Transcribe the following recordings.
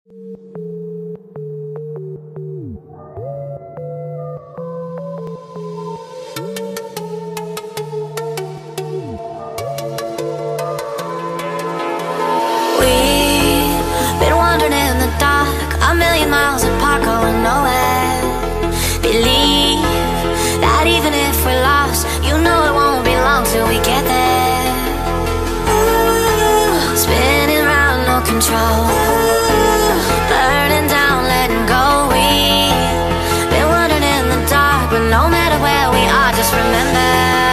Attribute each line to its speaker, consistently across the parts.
Speaker 1: We've been wandering in the dark, a million miles apart, going nowhere. Believe that even if we're lost, you know it won't be long till we get there. Spinning round, no control, burning down, letting go. We've been wandering in the dark, but no matter where we are, just remember,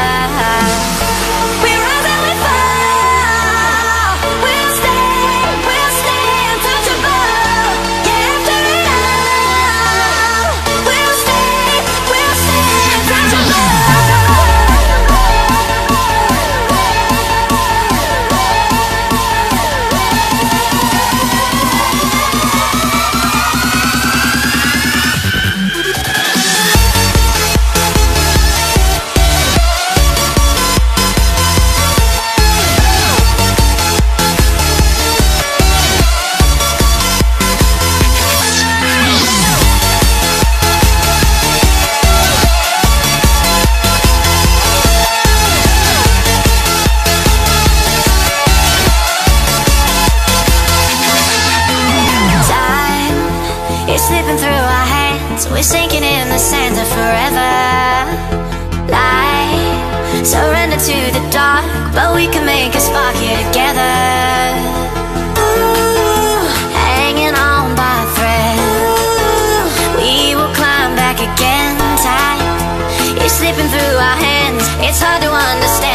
Speaker 1: we rise and we fall. We'll stay untouchable. Yeah, after it all, we'll stay untouchable. It's slipping through our hands, we're sinking in the sands of forever. Light, surrender to the dark, but we can make a spark here together. Hanging on by a thread, we will climb back again. Time is slipping through our hands, it's hard to understand.